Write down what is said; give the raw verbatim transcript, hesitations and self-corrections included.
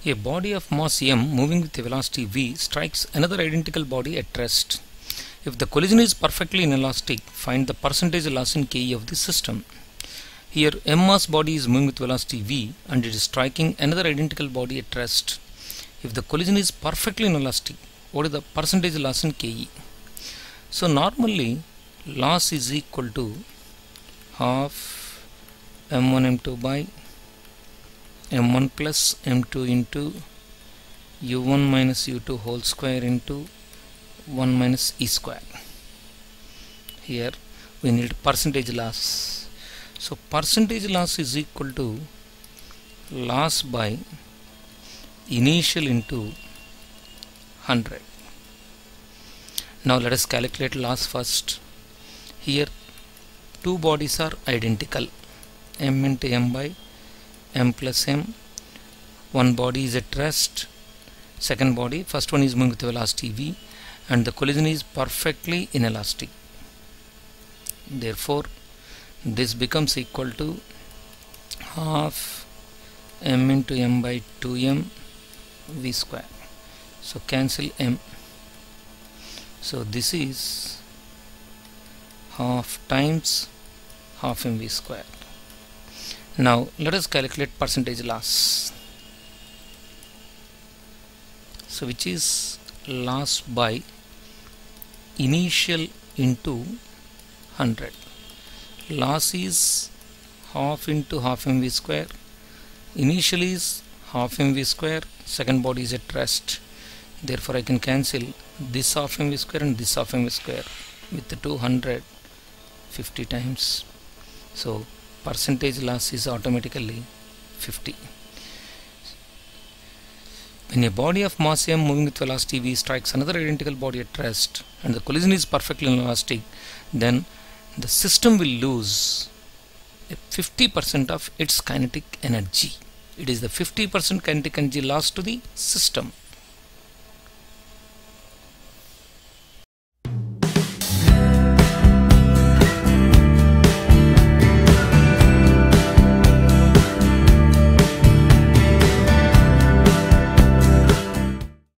A body of mass m moving with a velocity v strikes another identical body at rest. If the collision is perfectly inelastic, find the percentage loss in Ke of the system. Here m mass body is moving with velocity v and it is striking another identical body at rest. If the collision is perfectly inelastic, what is the percentage loss in Ke? So normally loss is equal to half m one m two by m one plus m two into u one minus u two whole square into one minus e square. Here we need percentage loss. So percentage loss is equal to loss by initial into one hundred. Now let us calculate loss first. Here two bodies are identical, m into m by m plus m. One body is at rest, second body, first one is moving with velocity v, and the collision is perfectly inelastic. Therefore this becomes equal to half m into m by two m v square. So cancel m. So this is half times half mv square. Now let us calculate percentage loss. So which is loss by initial into one hundred. Loss is half into half mv square. Initial is half mv square. Second body is at rest. Therefore I can cancel this half mv square and this half mv square with the two hundred fifty times. So percentage loss is automatically fifty. When a body of mass m moving with velocity v strikes another identical body at rest and the collision is perfectly inelastic, then the system will lose fifty percent of its kinetic energy. It is the fifty percent kinetic energy lost to the system.